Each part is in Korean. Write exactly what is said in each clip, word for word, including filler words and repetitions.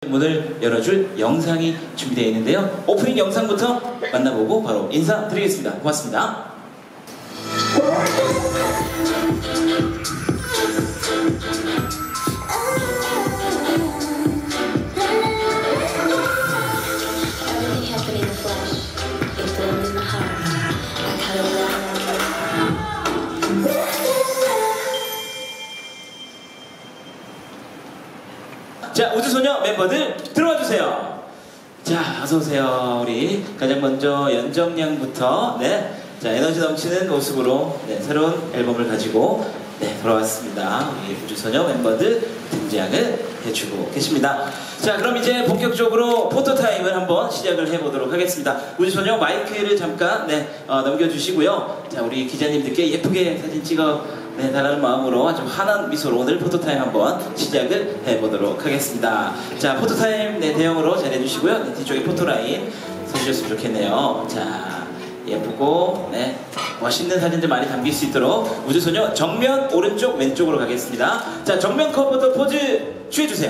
문을 열어줄 영상이 준비되어 있는데요. 오프닝 영상부터 만나보고 바로 인사드리겠습니다. 고맙습니다. 자, 우주소녀 멤버들 들어와 주세요. 자, 어서오세요. 우리 가장 먼저 연정양부터 네, 자, 에너지 넘치는 모습으로 네, 새로운 앨범을 가지고 네, 돌아왔습니다. 우리 우주소녀 멤버들 등장을 해주고 계십니다. 자, 그럼 이제 본격적으로 포토타임을 한번 시작을 해보도록 하겠습니다. 우주소녀 마이크를 잠깐 네, 어, 넘겨주시고요. 자, 우리 기자님들께 예쁘게 사진 찍어 네, 달라는 마음으로 아주 환한 미소로 오늘 포토타임 한번 시작을 해보도록 하겠습니다. 자, 포토타임 네, 대형으로 잘해주시고요. 네, 뒤쪽에 포토라인 서주셨으면 좋겠네요. 자, 예쁘고 네, 멋있는 사진들 많이 담길 수 있도록 우주소녀 정면 오른쪽 왼쪽으로 가겠습니다. 자, 정면 커버도 포즈 취해주세요.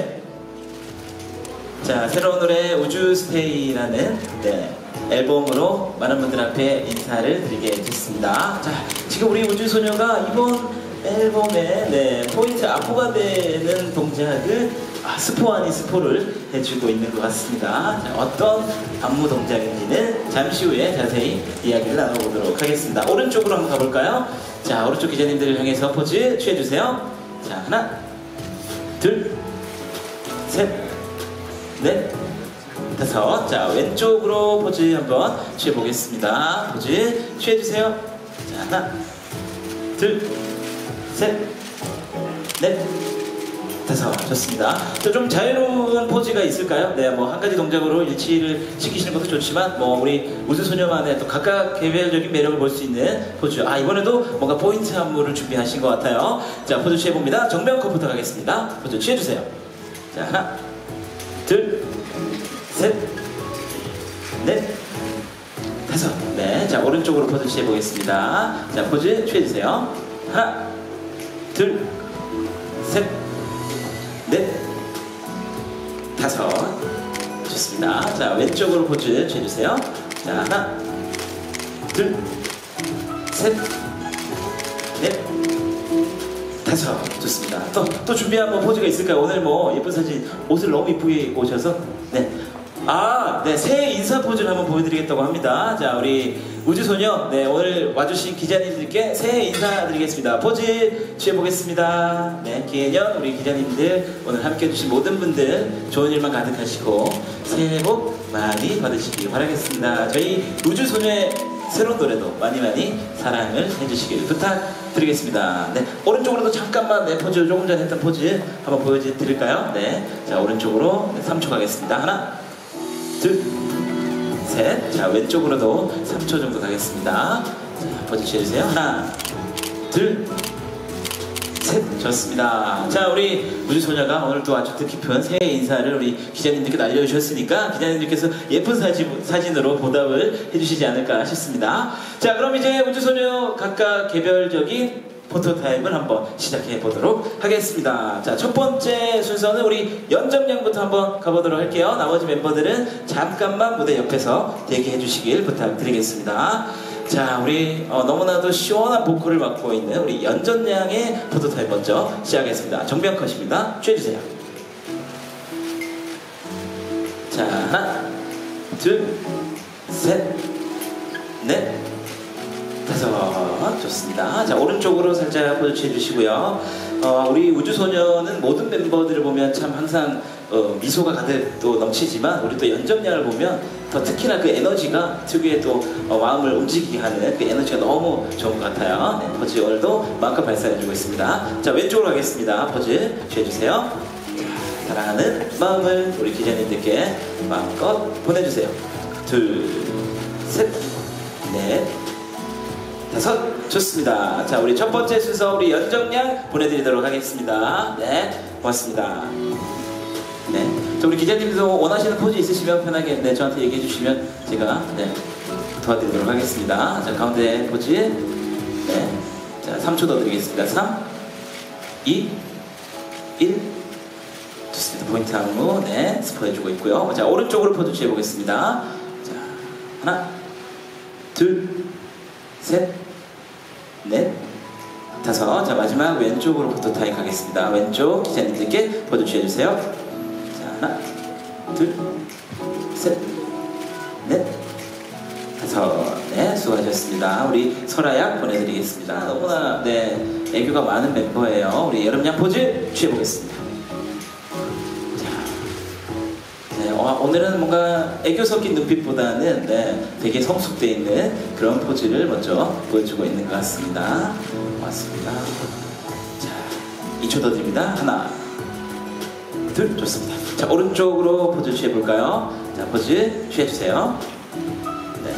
자, 새로운 노래 우주스테이라는 네, 앨범으로 많은 분들 앞에 인사를 드리게 됐습니다. 자, 지금 우리 우주소녀가 이번 앨범의 네, 포인트 안무가 되는 동작을 아, 스포 아닌 스포를 해주고 있는 것 같습니다. 자, 어떤 안무 동작인지는 잠시 후에 자세히 이야기를 나눠보도록 하겠습니다. 오른쪽으로 한번 가볼까요? 자, 오른쪽 기자님들을 향해서 포즈 취해주세요. 자, 하나, 둘, 셋, 넷, 다섯. 자, 왼쪽으로 포즈 한번 취해보겠습니다. 포즈 취해주세요. 자, 하나, 둘, 셋, 넷, 다섯. 좋습니다. 좀 자유로운 포즈가 있을까요? 네, 뭐 한 가지 동작으로 일치를 시키시는 것도 좋지만 뭐 우리 우주소녀만의 또 각각 개별적인 매력을 볼 수 있는 포즈. 아, 이번에도 뭔가 포인트 안무를 준비하신 것 같아요. 자, 포즈 취해봅니다. 정면 컷부터 가겠습니다. 포즈 취해주세요. 자, 하나, 둘, 셋, 넷, 다섯. 네, 자, 오른쪽으로 포즈 취해보겠습니다. 자, 포즈 취해주세요. 하나, 둘, 셋, 넷, 다섯. 좋습니다. 자, 왼쪽으로 포즈 취해주세요. 자, 하나, 둘, 셋, 넷, 다섯. 좋습니다. 또, 또 준비한 뭐 포즈가 있을까요? 오늘 뭐 예쁜 사진, 옷을 너무 이쁘게 입고 오셔서 네. 아, 네, 새해 인사 포즈를 한번 보여드리겠다고 합니다. 자, 우리 우주소녀, 네, 오늘 와주신 기자님들께 새해 인사드리겠습니다. 포즈 취해보겠습니다. 네, 기해년 우리 기자님들 오늘 함께 해주신 모든 분들 좋은 일만 가득하시고 새해 복 많이 받으시길 바라겠습니다. 저희 우주소녀의 새로운 노래도 많이 많이 사랑을 해주시길 부탁드리겠습니다. 네, 오른쪽으로도 잠깐만 네, 포즈 조금 전에 했던 포즈 한번 보여드릴까요? 네, 자, 오른쪽으로 네, 삼 초 가겠습니다. 하나, 둘, 셋. 자, 왼쪽으로도 삼 초 정도 가겠습니다. 자, 포즈 취해주세요. 하나, 둘, 셋. 좋습니다. 자, 우리 우주소녀가 오늘 또 아주 뜻깊은 새해 인사를 우리 기자님들께 날려주셨으니까 기자님들께서 예쁜 사진, 사진으로 보답을 해주시지 않을까 싶습니다. 자, 그럼 이제 우주소녀 각각 개별적인 포토타임을 한번 시작해 보도록 하겠습니다. 자, 첫 번째 순서는 우리 연정양부터 한번 가보도록 할게요. 나머지 멤버들은 잠깐만 무대 옆에서 대기해 주시길 부탁드리겠습니다. 자, 우리 어, 너무나도 시원한 보컬을 맡고 있는 우리 연정양의 포토타임 먼저 시작하겠습니다. 정면 컷입니다. 취해주세요. 자, 하나, 둘, 셋, 넷, 다섯. 좋습니다. 자, 오른쪽으로 살짝 포즈 취해주시고요. 어, 우리 우주소녀는 모든 멤버들을 보면 참 항상 어, 미소가 가득 또 넘치지만 우리 또 연정양을 보면 더 특히나 그 에너지가 특유의 또 어, 마음을 움직이게 하는 그 에너지가 너무 좋은 것 같아요. 네, 포즈 오늘도 마음껏 발산해주고 있습니다. 자, 왼쪽으로 가겠습니다. 포즈 취해주세요. 자, 사랑하는 마음을 우리 기자님들께 마음껏 보내주세요. 둘, 셋, 넷, 다섯. 좋습니다. 자, 우리 첫 번째 순서 우리 연정양 보내드리도록 하겠습니다. 네, 고맙습니다. 네, 자, 우리 기자님도 원하시는 포즈 있으시면 편하게 네, 저한테 얘기해 주시면 제가 네, 도와드리도록 하겠습니다. 자, 가운데 포즈. 네, 자, 삼 초 더 드리겠습니다. 삼, 이, 일. 좋습니다. 포인트 안무, 네, 스포해주고 있고요. 자, 오른쪽으로 포즈 취해보겠습니다. 자, 하나, 둘, 셋, 넷, 다섯. 자, 마지막 왼쪽으로 포토타임 가겠습니다. 왼쪽 기자님들께 포즈 취해주세요. 자, 하나, 둘, 셋, 넷, 다섯. 네, 수고하셨습니다. 우리 설아약 보내드리겠습니다. 너무나 네 애교가 많은 멤버예요. 우리 여름양 포즈 취해보겠습니다. 네, 어, 오늘은 뭔가 애교 섞인 눈빛보다는 네, 되게 성숙되어 있는 그런 포즈를 먼저 보여주고 있는 것 같습니다. 고맙습니다. 자, 이 초 더 드립니다. 하나, 둘, 좋습니다. 자, 오른쪽으로 포즈 취해볼까요? 자, 포즈 취해주세요. 네.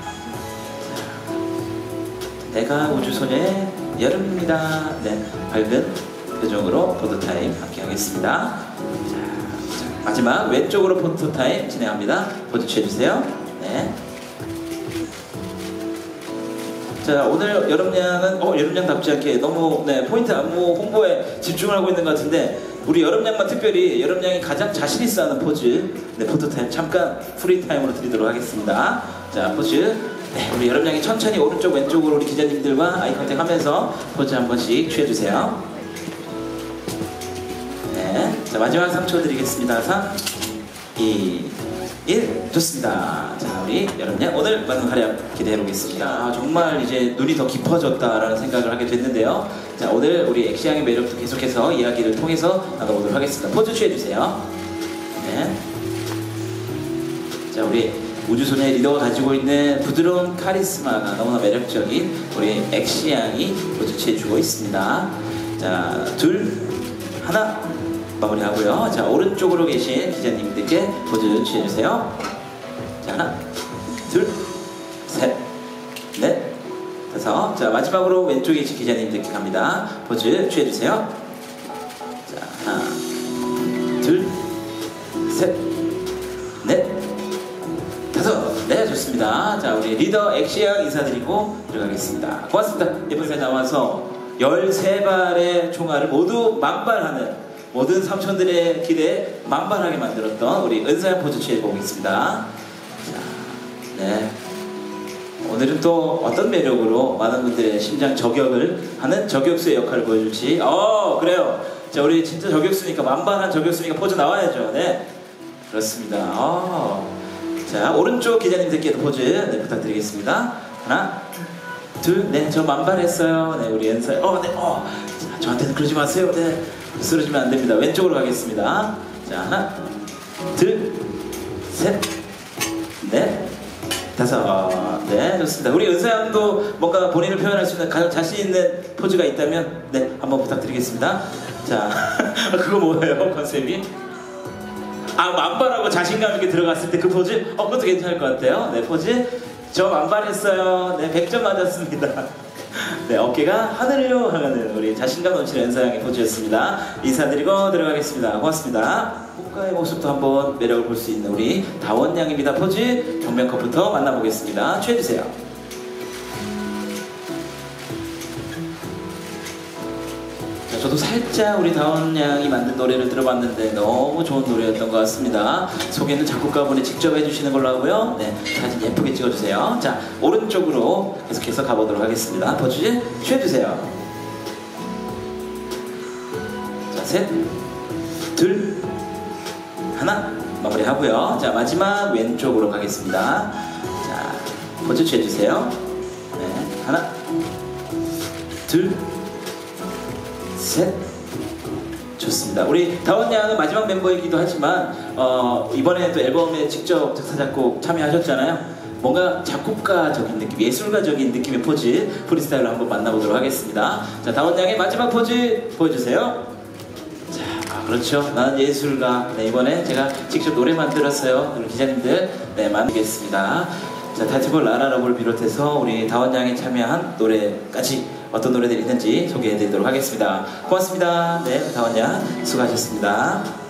자, 내가 우주소녀의 여름입니다. 네, 밝은 표정으로 포토타임 함께 하겠습니다. 마지막 왼쪽으로 포토타임 진행합니다. 포즈 취해주세요. 네. 자, 오늘 여름양은 어, 여름양답지 않게 너무 네, 포인트 안무 홍보에 집중을 하고 있는 것 같은데 우리 여름양만 특별히 여름양이 가장 자신 있어 하는 포즈 네, 포토타임 잠깐 프리타임으로 드리도록 하겠습니다. 자, 포즈 네, 우리 여름양이 천천히 오른쪽 왼쪽으로 우리 기자님들과 아이 컨택 하면서 포즈 한 번씩 취해주세요. 네, 자, 마지막 삼 초 드리겠습니다. 삼, 이, 일. 좋습니다. 자, 우리 여름양 오늘 많은 활약 기대해 보겠습니다. 아, 정말 이제 눈이 더 깊어졌다라는 생각을 하게 됐는데요. 자, 오늘 우리 엑시양의 매력도 계속해서 이야기를 통해서 나눠보도록 하겠습니다. 포즈 취해주세요. 네. 자, 우리 우주소녀의 리더가 가지고 있는 부드러운 카리스마가 너무나 매력적인 우리 엑시양이 포즈 취해주고 있습니다. 자, 둘, 하나. 마무리하고요. 자, 오른쪽으로 계신 기자님들께 포즈 취해주세요. 자, 하나, 둘, 셋, 넷, 다섯. 자, 마지막으로 왼쪽에 계신 기자님들께 갑니다. 포즈 취해주세요. 자, 하나, 둘, 셋, 넷, 다섯. 네, 좋습니다. 자, 우리 리더 엑시양 인사드리고 들어가겠습니다. 고맙습니다. 예쁜 사진 나와서 열세 발의 총알을 모두 만발하는 모든 삼촌들의 길에 만발하게 만들었던 우리 은사양 포즈 취해보겠습니다. 자, 네. 오늘은 또 어떤 매력으로 많은 분들의 심장 저격을 하는 저격수의 역할을 보여줄지. 어, 그래요. 자, 우리 진짜 저격수니까 만발한 저격수니까 포즈 나와야죠. 네, 그렇습니다. 어. 자, 오른쪽 기자님들께도 포즈 네, 부탁드리겠습니다. 하나, 둘, 네, 저 만발했어요. 네, 우리 은사. 어, 네, 어. 자, 저한테는 그러지 마세요. 네. 쓰러지면 안 됩니다. 왼쪽으로 가겠습니다. 자, 하나, 둘, 셋, 넷, 다섯. 네, 좋습니다. 우리 은사양도 뭔가 본인을 표현할 수 있는 가장 자신 있는 포즈가 있다면 네, 한번 부탁드리겠습니다. 자, 그거 뭐예요, 컨셉이? 아, 만발하고 자신감 있게 들어갔을 때 그 포즈? 어, 그것도 괜찮을 것 같아요. 네, 포즈. 저 만발했어요. 네, 백 점 맞았습니다. 네, 어깨가 하늘로 향하는 우리 자신감 넘치는 은사양의 포즈였습니다. 인사드리고 들어가겠습니다. 고맙습니다. 국가의 모습도 한번 매력을 볼 수 있는 우리 다원양입니다. 포즈 정면컷부터 만나보겠습니다. 취해주세요. 자, 저도 살짝 우리 다원양이 만든 노래를 들어봤는데 너무 좋은 노래였던 것 같습니다. 소개는 작곡가분이 직접 해주시는 걸로 하고요. 네, 사진 예쁘게 찍어주세요. 자, 오른쪽으로 계속해서 가보도록 하겠습니다. 포즈 취해주세요. 자, 셋, 둘, 하나. 마무리하고요. 자, 마지막 왼쪽으로 가겠습니다. 자, 포즈 취해주세요. 네, 하나, 둘, 셋. 좋습니다. 우리 다원양은 마지막 멤버이기도 하지만 어, 이번에 또 앨범에 직접 작사 작곡 참여하셨잖아요. 뭔가 작곡가적인 느낌, 예술가적인 느낌의 포즈 프리스타일로 한번 만나보도록 하겠습니다. 자, 다원양의 마지막 포즈 보여주세요. 자, 아, 그렇죠. 나는 예술가. 네, 이번에 제가 직접 노래 만들었어요. 우리 기자님들 네, 만들겠습니다. 자, 타이틀곡 라라라보를 비롯해서 우리 다원양이 참여한 노래까지 어떤 노래들이 있는지 소개해드리도록 하겠습니다. 고맙습니다. 네, 다원양 수고하셨습니다.